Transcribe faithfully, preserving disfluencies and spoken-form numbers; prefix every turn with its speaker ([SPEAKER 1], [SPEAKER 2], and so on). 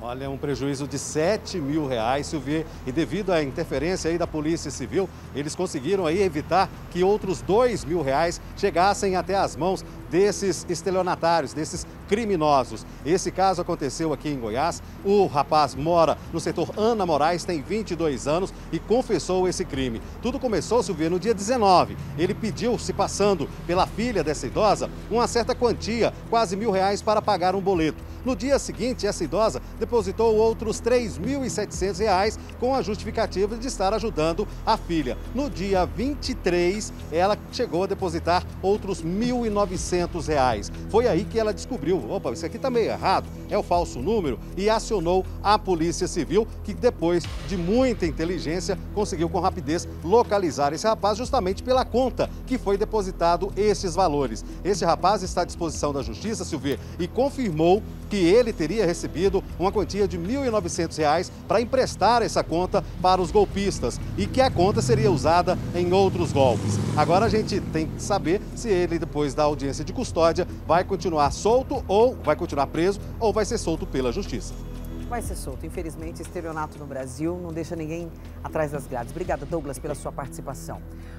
[SPEAKER 1] Olha, um prejuízo de sete mil reais, Silvia, e devido à interferência aí da Polícia Civil, eles conseguiram aí evitar que outros dois mil reais chegassem até as mãos desses estelionatários, desses criminosos. Esse caso aconteceu aqui em Goiás. O rapaz mora no setor Ana Moraes, tem vinte e dois anos e confessou esse crime. Tudo começou, Silvia, no dia dezenove. Ele pediu, se passando pela filha dessa idosa, uma certa quantia, quase mil reais, para pagar um boleto. No dia seguinte, essa idosa depositou outros três mil e setecentos reais com a justificativa de estar ajudando a filha. No dia vinte e três, ela chegou a depositar outros mil e novecentos reais. Foi aí que ela descobriu, opa, isso aqui está meio errado, é o falso número, e acionou a Polícia Civil, que depois de muita inteligência conseguiu com rapidez localizar esse rapaz justamente pela conta que foi depositado esses valores. Esse rapaz está à disposição da Justiça, Silvia, e confirmou que ele teria recebido uma quantia de mil e novecentos reais para emprestar essa conta para os golpistas e que a conta seria usada em outros golpes. Agora a gente tem que saber se ele, depois da audiência de custódia, vai continuar solto ou vai continuar preso ou vai ser solto pela Justiça.
[SPEAKER 2] Vai ser solto. Infelizmente, estelionato no Brasil não deixa ninguém atrás das grades. Obrigada, Douglas, pela sua participação.